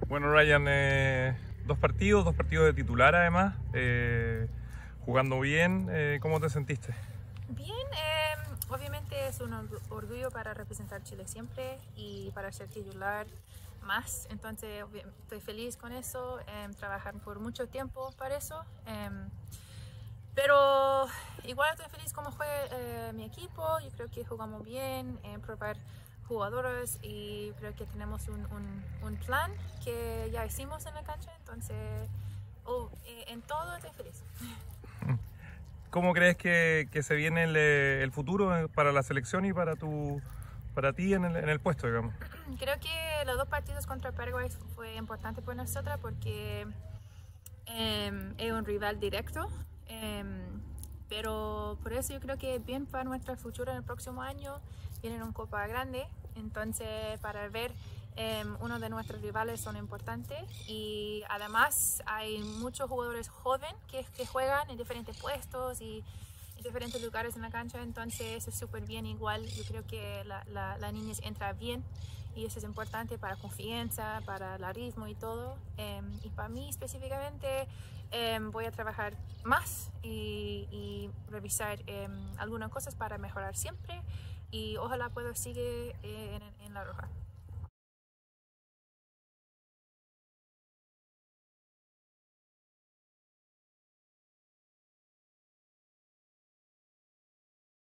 Bueno, Ryan, dos partidos de titular además, jugando bien, ¿cómo te sentiste? Bien, obviamente es un orgullo para representar Chile siempre y para ser titular más, entonces estoy feliz con eso, trabajar por mucho tiempo para eso, pero igual estoy feliz como juega mi equipo, yo creo que jugamos bien, probar jugadores y creo que tenemos un plan que ya hicimos en la cancha, entonces en todo estoy feliz. ¿Cómo crees que se viene el futuro para la selección y para ti en el puesto, digamos? Creo que los dos partidos contra Paraguay fue importante para nosotros porque es un rival directo, pero por eso yo creo que es bien para nuestro futuro en el próximo año. Viene una copa grande, entonces para ver uno de nuestros rivales son importantes y además hay muchos jugadores jóvenes que juegan en diferentes puestos y en diferentes lugares en la cancha, entonces eso es súper bien igual. Yo creo que la niña entra bien y eso es importante para confianza, para el ritmo y todo. Y para mí específicamente voy a trabajar más y revisar algunas cosas para mejorar siempre y ojalá pueda seguir